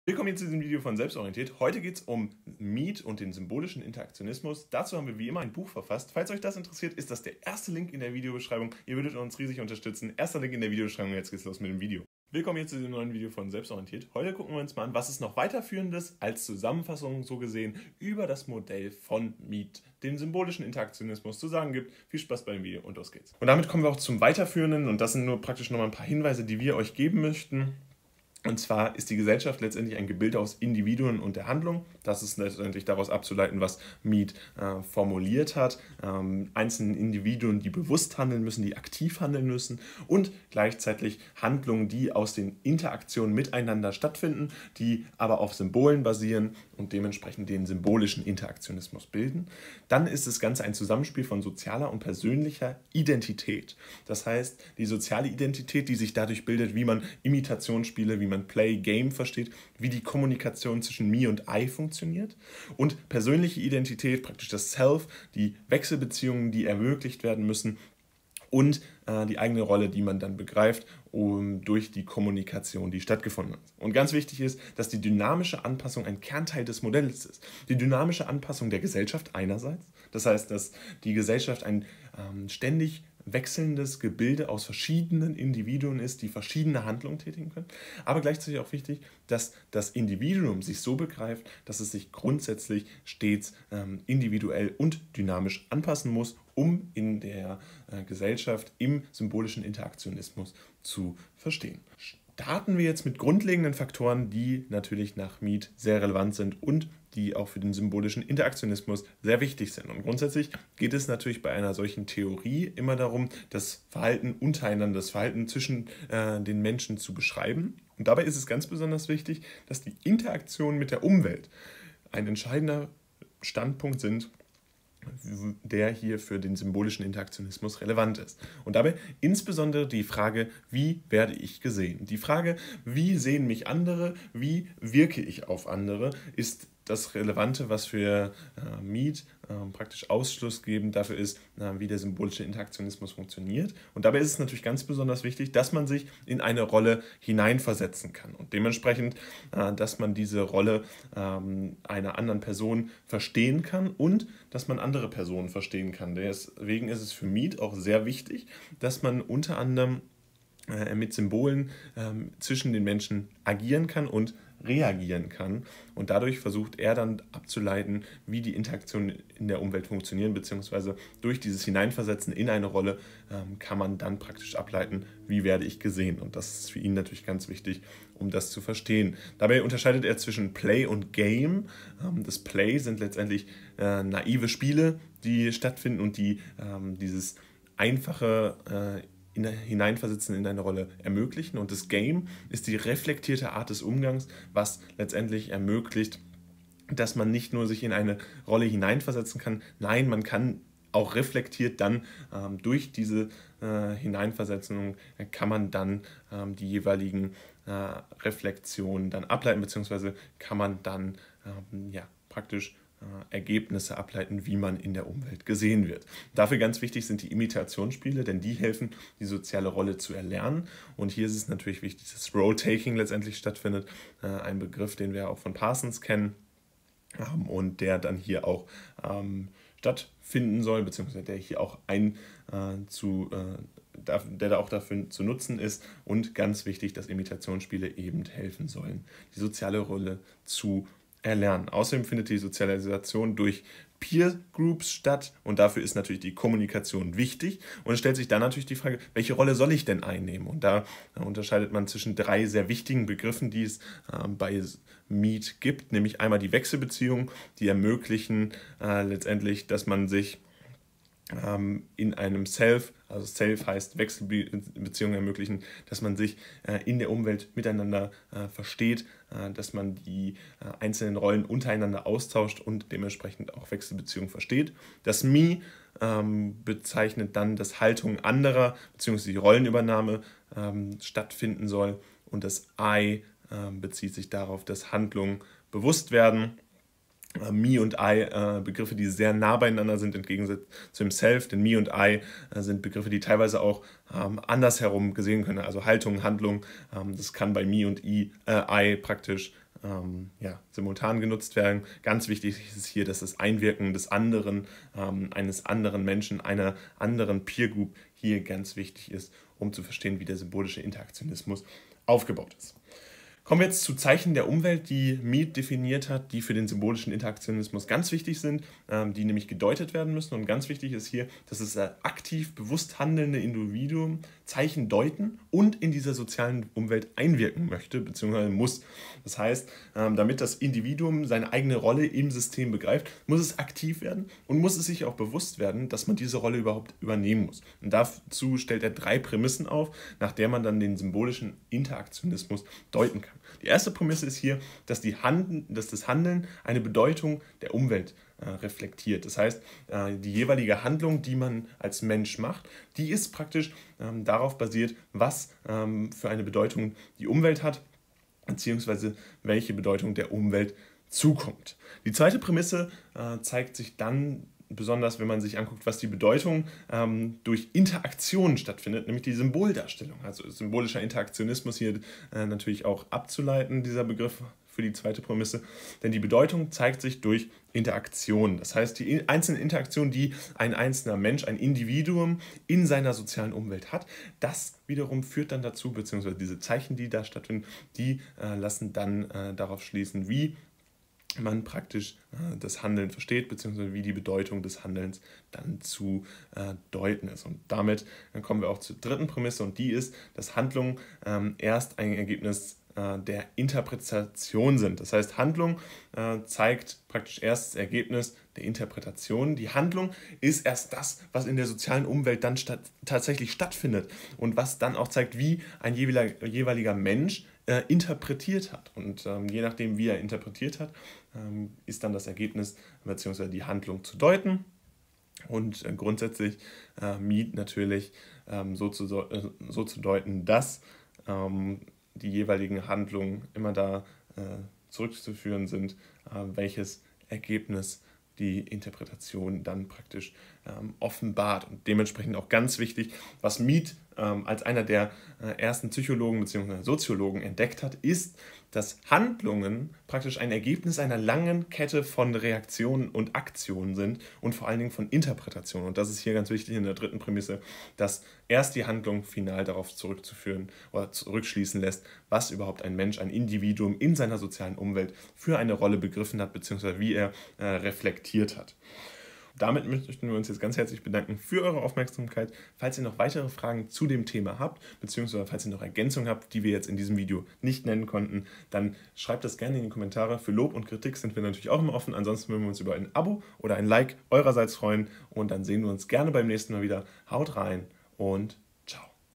Willkommen hier zu diesem Video von Selbstorientiert. Heute geht es um Meet und den symbolischen Interaktionismus. Dazu haben wir wie immer ein Buch verfasst. Falls euch das interessiert, ist das der erste Link in der Videobeschreibung. Ihr würdet uns riesig unterstützen. Erster Link in der Videobeschreibung. Jetzt geht's los mit dem Video. Willkommen hier zu diesem neuen Video von Selbstorientiert. Heute gucken wir uns mal an, was es noch weiterführendes als Zusammenfassung so gesehen über das Modell von Meet, den symbolischen Interaktionismus, zu sagen gibt. Viel Spaß beim Video und los geht's. Und damit kommen wir auch zum Weiterführenden und das sind nur praktisch nochmal ein paar Hinweise, die wir euch geben möchten. Und zwar ist die Gesellschaft letztendlich ein Gebilde aus Individuen und der Handlung. Das ist letztendlich daraus abzuleiten, was Mead formuliert hat. Einzelne Individuen, die bewusst handeln müssen, die aktiv handeln müssen und gleichzeitig Handlungen, die aus den Interaktionen miteinander stattfinden, die aber auf Symbolen basieren und dementsprechend den symbolischen Interaktionismus bilden. Dann ist das Ganze ein Zusammenspiel von sozialer und persönlicher Identität. Das heißt, die soziale Identität, die sich dadurch bildet, wie man Imitationsspiele, wie man Play-Game versteht, wie die Kommunikation zwischen Me und I funktioniert und persönliche Identität, praktisch das Self, die Wechselbeziehungen, die ermöglicht werden müssen und die eigene Rolle, die man dann begreift, durch die Kommunikation, die stattgefunden hat. Und ganz wichtig ist, dass die dynamische Anpassung ein Kernteil des Modells ist. Die dynamische Anpassung der Gesellschaft einerseits, das heißt, dass die Gesellschaft ein ständig wechselndes Gebilde aus verschiedenen Individuen ist, die verschiedene Handlungen tätigen können. Aber gleichzeitig auch wichtig, dass das Individuum sich so begreift, dass es sich grundsätzlich stets individuell und dynamisch anpassen muss, um in der Gesellschaft im symbolischen Interaktionismus zu verstehen. Starten wir jetzt mit grundlegenden Faktoren, die natürlich nach Mead sehr relevant sind und die auch für den symbolischen Interaktionismus sehr wichtig sind. Und grundsätzlich geht es natürlich bei einer solchen Theorie immer darum, das Verhalten untereinander, das Verhalten zwischen den Menschen zu beschreiben. Und dabei ist es ganz besonders wichtig, dass die Interaktionen mit der Umwelt ein entscheidender Standpunkt sind, der hier für den symbolischen Interaktionismus relevant ist. Und dabei insbesondere die Frage, wie werde ich gesehen? Die Frage, wie sehen mich andere, wie wirke ich auf andere, ist das Relevante, was für Mead praktisch ausschlussgebend dafür ist, wie der symbolische Interaktionismus funktioniert. Und dabei ist es natürlich ganz besonders wichtig, dass man sich in eine Rolle hineinversetzen kann und dementsprechend, dass man diese Rolle einer anderen Person verstehen kann und dass man andere Personen verstehen kann. Deswegen ist es für Mead auch sehr wichtig, dass man unter anderem mit Symbolen zwischen den Menschen agieren kann und reagieren kann. Und dadurch versucht er dann abzuleiten, wie die Interaktionen in der Umwelt funktionieren, beziehungsweise durch dieses Hineinversetzen in eine Rolle kann man dann praktisch ableiten, wie werde ich gesehen. Und das ist für ihn natürlich ganz wichtig, um das zu verstehen. Dabei unterscheidet er zwischen Play und Game. Das Play sind letztendlich naive Spiele, die stattfinden und die dieses einfache Hineinversetzen in eine Rolle ermöglichen. Und das Game ist die reflektierte Art des Umgangs, was letztendlich ermöglicht, dass man nicht nur sich in eine Rolle hineinversetzen kann, nein, man kann auch reflektiert dann durch diese Hineinversetzung kann man dann die jeweiligen Reflexionen dann ableiten, beziehungsweise kann man dann praktisch Ergebnisse ableiten, wie man in der Umwelt gesehen wird. Dafür ganz wichtig sind die Imitationsspiele, denn die helfen, die soziale Rolle zu erlernen. Und hier ist es natürlich wichtig, dass Role-Taking letztendlich stattfindet, ein Begriff, den wir auch von Parsons kennen und der dann hier auch stattfinden soll, beziehungsweise der hier auch der da auch dafür zu nutzen ist und ganz wichtig, dass Imitationsspiele eben helfen sollen, die soziale Rolle zu erlernen. Außerdem findet die Sozialisation durch Peer Groups statt und dafür ist natürlich die Kommunikation wichtig und es stellt sich dann natürlich die Frage, welche Rolle soll ich denn einnehmen? Und da unterscheidet man zwischen drei sehr wichtigen Begriffen, die es bei Mead gibt, nämlich einmal die Wechselbeziehungen, die ermöglichen letztendlich, dass man sich in einem Self, also Self heißt Wechselbeziehungen ermöglichen, dass man sich in der Umwelt miteinander versteht, dass man die einzelnen Rollen untereinander austauscht und dementsprechend auch Wechselbeziehungen versteht. Das Me bezeichnet dann, dass Haltung anderer bzw. die Rollenübernahme stattfinden soll und das I bezieht sich darauf, dass Handlungen bewusst werden. Me und I, Begriffe, die sehr nah beieinander sind, im Gegensatz zum Self, denn Me und I sind Begriffe, die teilweise auch andersherum gesehen können, also Haltung, Handlung, das kann bei Me und I praktisch simultan genutzt werden. Ganz wichtig ist hier, dass das Einwirken des anderen, eines anderen Menschen, einer anderen Peer Group hier ganz wichtig ist, um zu verstehen, wie der symbolische Interaktionismus aufgebaut ist. Kommen wir jetzt zu Zeichen der Umwelt, die Mead definiert hat, die für den symbolischen Interaktionismus ganz wichtig sind, die nämlich gedeutet werden müssen. Und ganz wichtig ist hier, dass das aktiv, bewusst handelnde Individuum Zeichen deuten und in dieser sozialen Umwelt einwirken möchte bzw. muss. Das heißt, damit das Individuum seine eigene Rolle im System begreift, muss es aktiv werden und muss es sich auch bewusst werden, dass man diese Rolle überhaupt übernehmen muss. Und dazu stellt er 3 Prämissen auf, nach der man dann den symbolischen Interaktionismus deuten kann. Die erste Prämisse ist hier, dass das Handeln eine Bedeutung der Umwelt reflektiert. Das heißt, die jeweilige Handlung, die man als Mensch macht, die ist praktisch darauf basiert, was für eine Bedeutung die Umwelt hat, beziehungsweise welche Bedeutung der Umwelt zukommt. Die zweite Prämisse zeigt sich dann besonders, wenn man sich anguckt, was die Bedeutung durch Interaktion stattfindet, nämlich die Symboldarstellung. Also symbolischer Interaktionismus hier natürlich auch abzuleiten, dieser Begriff für die zweite Prämisse, denn die Bedeutung zeigt sich durch Interaktion. Das heißt, die einzelnen Interaktionen, die ein einzelner Mensch, ein Individuum in seiner sozialen Umwelt hat, das wiederum führt dann dazu, beziehungsweise diese Zeichen, die da stattfinden, die lassen dann darauf schließen, wie man praktisch das Handeln versteht, beziehungsweise wie die Bedeutung des Handelns dann zu deuten ist. Und damit kommen wir auch zur dritten Prämisse, und die ist, dass Handlungen erst ein Ergebnis der Interpretation sind. Das heißt, Handlung zeigt praktisch erst das Ergebnis der Interpretation. Die Handlung ist erst das, was in der sozialen Umwelt dann tatsächlich stattfindet und was dann auch zeigt, wie ein jeweiliger Mensch interpretiert hat. Und je nachdem, wie er interpretiert hat, ist dann das Ergebnis bzw. die Handlung zu deuten. Und grundsätzlich Mead natürlich so zu deuten, dass die jeweiligen Handlungen immer da zurückzuführen sind, welches Ergebnis die Interpretation dann praktisch offenbart. Und dementsprechend auch ganz wichtig, was Mead als einer der ersten Psychologen bzw. Soziologen entdeckt hat, ist, dass Handlungen praktisch ein Ergebnis einer langen Kette von Reaktionen und Aktionen sind und vor allen Dingen von Interpretationen. Und das ist hier ganz wichtig in der dritten Prämisse, dass erst die Handlung final darauf zurückzuführen oder zurückschließen lässt, was überhaupt ein Mensch, ein Individuum in seiner sozialen Umwelt für eine Rolle begriffen hat, beziehungsweise wie er reflektiert hat. Damit möchten wir uns jetzt ganz herzlich bedanken für eure Aufmerksamkeit. Falls ihr noch weitere Fragen zu dem Thema habt, beziehungsweise falls ihr noch Ergänzungen habt, die wir jetzt in diesem Video nicht nennen konnten, dann schreibt das gerne in die Kommentare. Für Lob und Kritik sind wir natürlich auch immer offen. Ansonsten würden wir uns über ein Abo oder ein Like eurerseits freuen. Und dann sehen wir uns gerne beim nächsten Mal wieder. Haut rein und